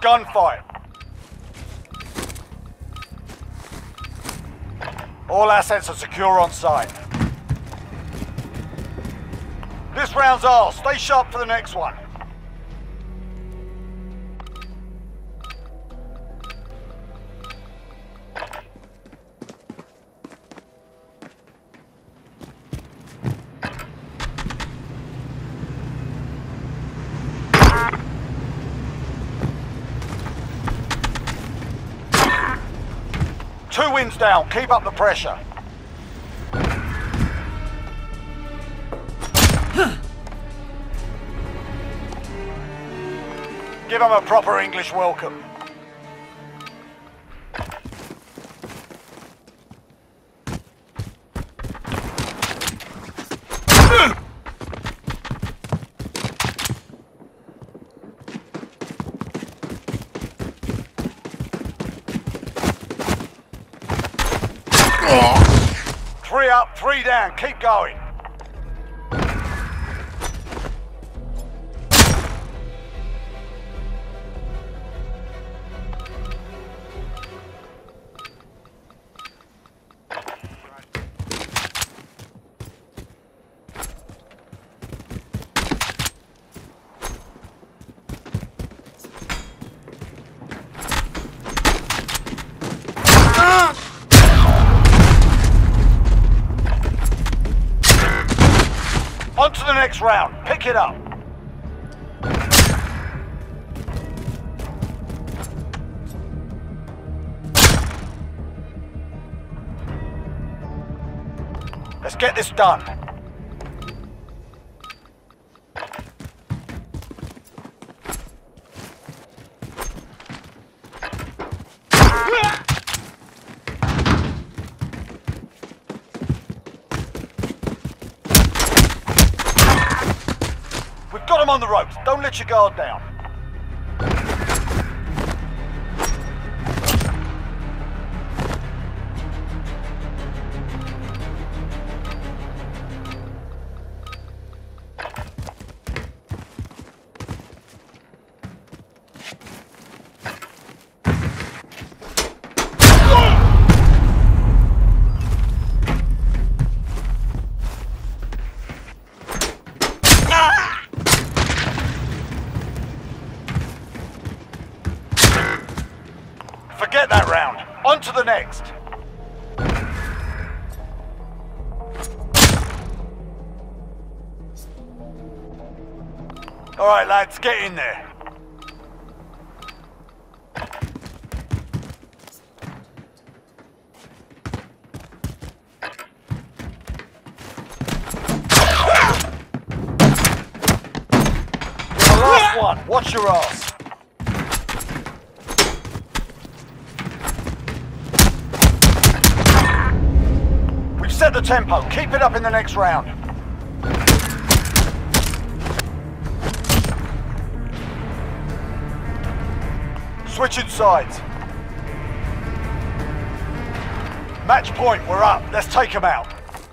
gunfight. All assets are secure on site. This round's ours. Stay sharp for the next one. Two wins down. Keep up the pressure. Give them a proper English welcome. Three up, three down. Keep going. On to the next round. Pick it up. Let's get this done. We've got them on the ropes. Don't let your guard down. Forget that round. On to the next. All right, lads, get in there. You're the last one. Watch your ass. Set the tempo. Keep it up in the next round. Switching sides. Match point. We're up. Let's take them out.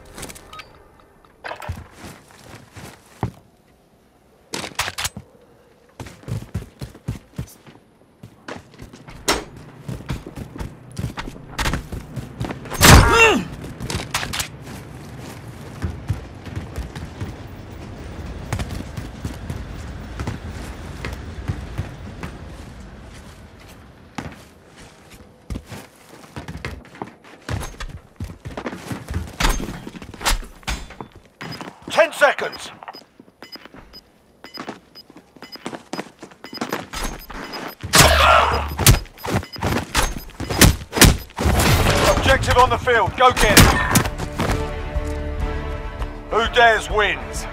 Ten seconds. Objective on the field. Go get it. Who dares wins.